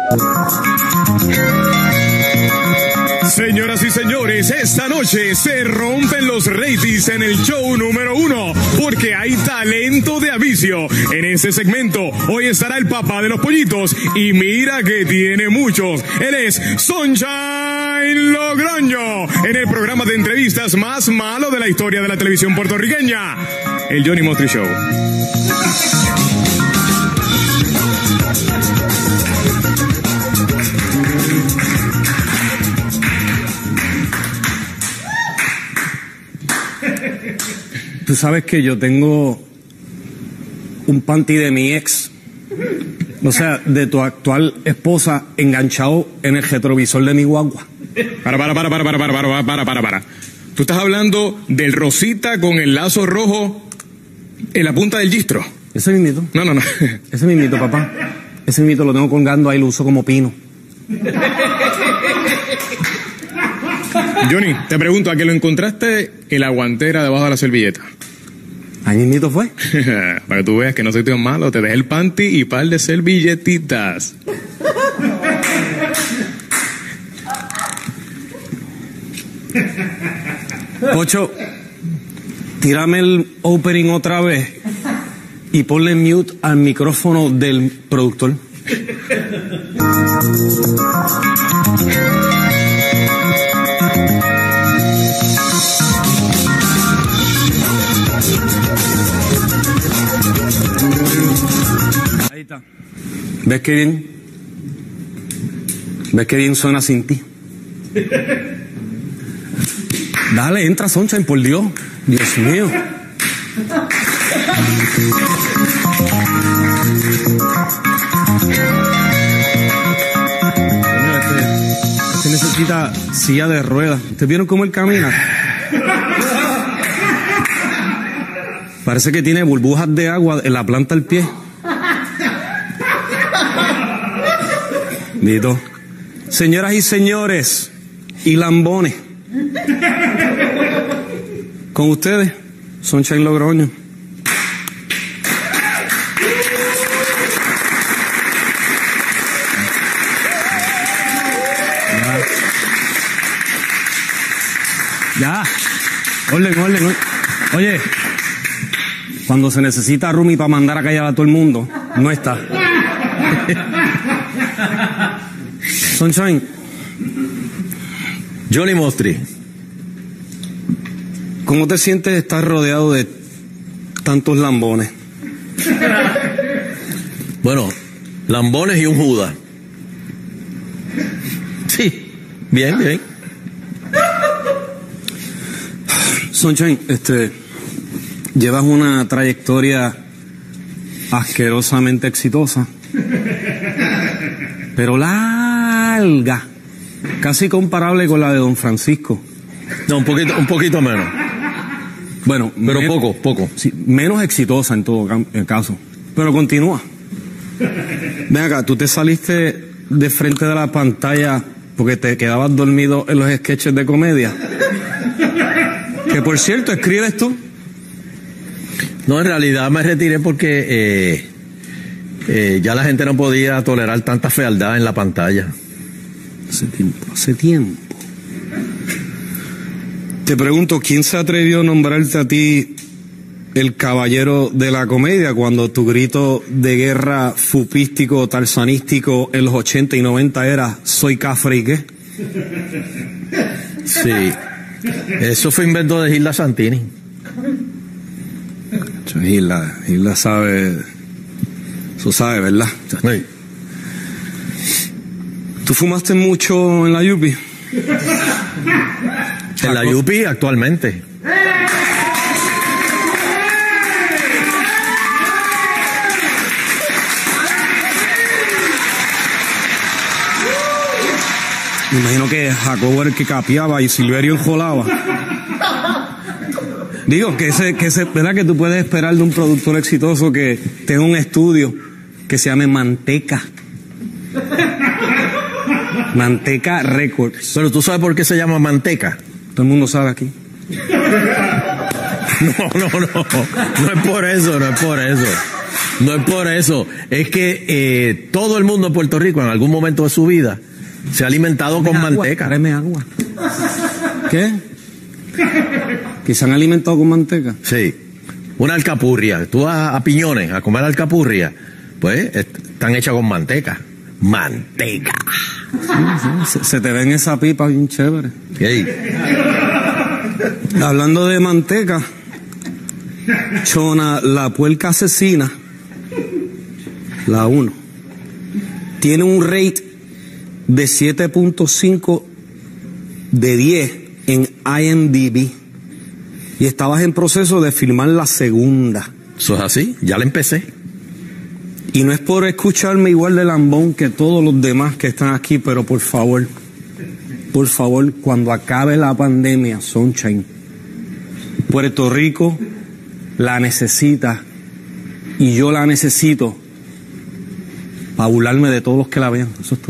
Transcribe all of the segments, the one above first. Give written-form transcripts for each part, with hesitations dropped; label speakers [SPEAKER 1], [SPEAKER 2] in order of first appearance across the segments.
[SPEAKER 1] Señoras y señores, esta noche se rompen los ratings en el show número 1 porque hay talento de avicio. En ese segmento, hoy estará el papá de los pollitos y mira que tiene muchos. Él es Sunshine Logroño, en el programa de entrevistas más malo de la historia de la televisión puertorriqueña, el Johnny Mostri Show.
[SPEAKER 2] Tú sabes que yo tengo un panty de mi ex, o sea, de tu actual esposa, enganchado en el retrovisor de mi guagua.
[SPEAKER 1] Para. Tú estás hablando del rosita con el lazo rojo en la punta del gistro.
[SPEAKER 2] Ese mismito.
[SPEAKER 1] No.
[SPEAKER 2] Ese mismito, papá. Ese mismito lo tengo colgando ahí, lo uso como pino.
[SPEAKER 1] Johnny, te pregunto, ¿a qué lo encontraste en la guantera debajo de la servilleta?
[SPEAKER 2] Ahí mismito fue.
[SPEAKER 1] Para que tú veas que no soy tan malo, te dejé el panty y par de servilletitas.
[SPEAKER 2] Pocho, tírame el opening otra vez y ponle mute al micrófono del productor. Ahí está. ¿Ves qué bien? ¿Ves qué bien suena sin ti? Dale, entra, Sunshine, por Dios. Dios mío. Este necesita silla de ruedas. ¿Ustedes vieron cómo él camina? Parece que tiene burbujas de agua en la planta del pie. Dito. Señoras y señores, y lambones, con ustedes, Sunshine Logroño. Ya. Orden. Oye, cuando se necesita Rumi para mandar a callar a todo el mundo, no está. Sunshine.
[SPEAKER 3] Johnny Mostri.
[SPEAKER 2] ¿Cómo te sientes de estar rodeado de tantos lambones?
[SPEAKER 3] Bueno, lambones y un Judas. Sí, bien.
[SPEAKER 2] Sunshine, llevas una trayectoria asquerosamente exitosa, pero larga, casi comparable con la de Don Francisco.
[SPEAKER 3] No, un poquito menos.
[SPEAKER 2] Bueno,
[SPEAKER 3] pero poco.
[SPEAKER 2] Sí, menos exitosa en todo caso. Pero continúa. Ven acá, tú te saliste de frente de la pantalla porque te quedabas dormido en los sketches de comedia. Que por cierto, ¿escribes tú?
[SPEAKER 3] No, en realidad me retiré porque ya la gente no podía tolerar tanta fealdad en la pantalla.
[SPEAKER 2] Hace tiempo. Te pregunto, ¿quién se atrevió a nombrarte a ti el caballero de la comedia cuando tu grito de guerra fupístico, tarzanístico en los 80 y 90 era soy cafre y qué?
[SPEAKER 3] Sí, eso fue invento de Gilda Santini.
[SPEAKER 2] Gilda sabe, eso sabe, ¿verdad?
[SPEAKER 3] Sí.
[SPEAKER 2] ¿Tú fumaste mucho en la Yupi?
[SPEAKER 3] En la Yupi actualmente.
[SPEAKER 2] Me imagino que Jacobo era el que capeaba y Silverio enjolaba. Digo, ¿verdad que tú puedes esperar de un productor exitoso que tenga un estudio que se llame Manteca? Manteca Records.
[SPEAKER 3] Pero tú sabes por qué se llama Manteca.
[SPEAKER 2] Todo el mundo sabe aquí.
[SPEAKER 3] No es por eso. No es por eso. Es que todo el mundo en Puerto Rico en algún momento de su vida se ha alimentado con manteca.
[SPEAKER 2] Tráeme agua. ¿Qué? ¿Que se han alimentado con manteca?
[SPEAKER 3] Sí. Una alcapurria. Tú vas a Piñones a comer alcapurria, pues están hechas con manteca. Manteca.
[SPEAKER 2] Sí. Se te ven esa pipa bien chévere.
[SPEAKER 3] Hey.
[SPEAKER 2] Hablando de manteca, Chona, la puerca asesina, la 1, tiene un rate de 7.5 de 10 en IMDb y estabas en proceso de filmar la segunda.
[SPEAKER 3] Eso es así, ya la empecé.
[SPEAKER 2] Y no es por escucharme igual de lambón que todos los demás que están aquí, pero por favor, cuando acabe la pandemia, Sunshine, Puerto Rico la necesita y yo la necesito para burlarme de todos los que la vean. Eso es todo.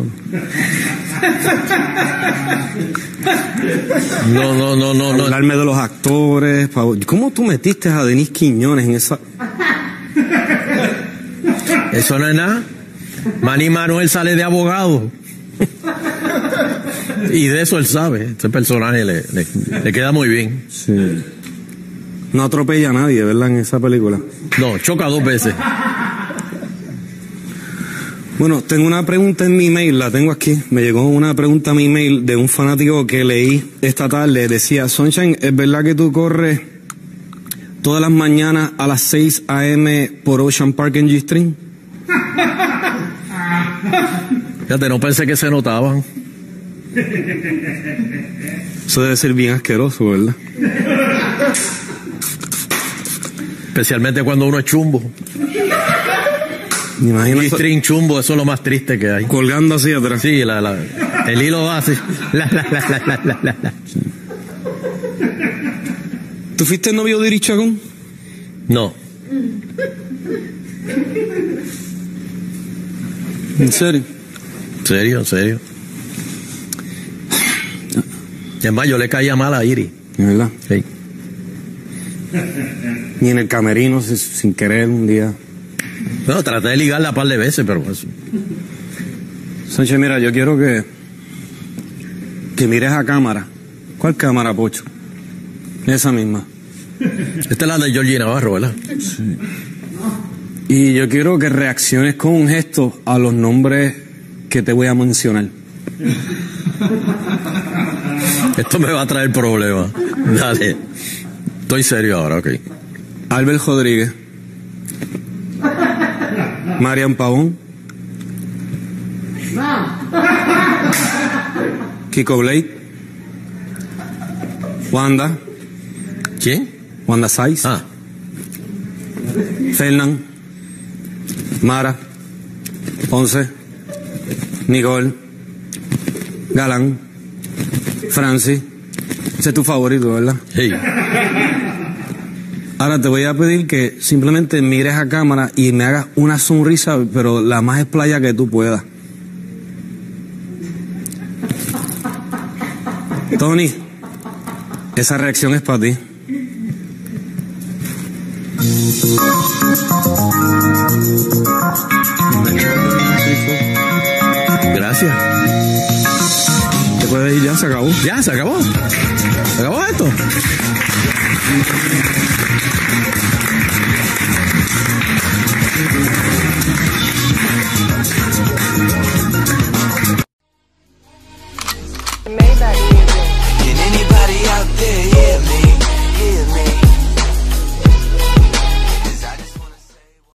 [SPEAKER 3] No.
[SPEAKER 2] Burlarme de los actores. ¿Cómo tú metiste a Denise Quiñones en esa?
[SPEAKER 3] Eso no es nada. Manny Manuel sale de abogado. Y de eso él sabe. Ese personaje le queda muy bien.
[SPEAKER 2] Sí. No atropella a nadie, ¿verdad? En esa película.
[SPEAKER 3] No, choca 2 veces.
[SPEAKER 2] Bueno, tengo una pregunta en mi email, la tengo aquí. Me llegó una pregunta a mi email de un fanático que leí esta tarde. Decía, Sunshine, ¿es verdad que tú corres todas las mañanas a las 6 a.m. por Ocean Park en G-String?
[SPEAKER 3] Fíjate, no pensé que se notaban.
[SPEAKER 2] Eso debe ser bien asqueroso, ¿verdad?
[SPEAKER 3] Especialmente cuando uno es chumbo.
[SPEAKER 2] Me imagino
[SPEAKER 3] G-string chumbo, eso es lo más triste que hay.
[SPEAKER 2] Colgando así atrás.
[SPEAKER 3] Sí, el hilo va así.
[SPEAKER 2] ¿Tú fuiste novio de Iri Chacón?
[SPEAKER 3] No.
[SPEAKER 2] ¿En serio?
[SPEAKER 3] En serio. Es más, yo le caía mal a Iri.
[SPEAKER 2] ¿De verdad?
[SPEAKER 3] Sí.
[SPEAKER 2] Y en el camerino, sin querer, un día.
[SPEAKER 3] Bueno, traté de ligarla un par de veces, pero pues.
[SPEAKER 2] Sánchez, mira, yo quiero que mires a cámara. ¿Cuál cámara, Pocho? Esa misma.
[SPEAKER 3] Esta es la de Georgie Navarro, ¿verdad?
[SPEAKER 2] Sí. Y yo quiero que reacciones con un gesto a los nombres que te voy a mencionar.
[SPEAKER 3] Esto me va a traer problemas. Dale. Estoy serio ahora, ok.
[SPEAKER 2] Albert Rodríguez. Marian Pavón. Kiko Blake. Wanda.
[SPEAKER 3] ¿Quién?
[SPEAKER 2] Wanda Saiz.
[SPEAKER 3] Ah.
[SPEAKER 2] Fernán. Mara. Ponce. Nicole. Galán. Francis. Ese es tu favorito, ¿verdad?
[SPEAKER 3] Sí.
[SPEAKER 2] Ahora te voy a pedir que simplemente mires a cámara y me hagas una sonrisa, pero la más esplaya que tú puedas. Tony, esa reacción es para ti.
[SPEAKER 3] Gracias.
[SPEAKER 2] Te puedes ir, ya se acabó.
[SPEAKER 3] Ya, se acabó. Se acabó esto.
[SPEAKER 4] Can anybody out there hear me? Hear me?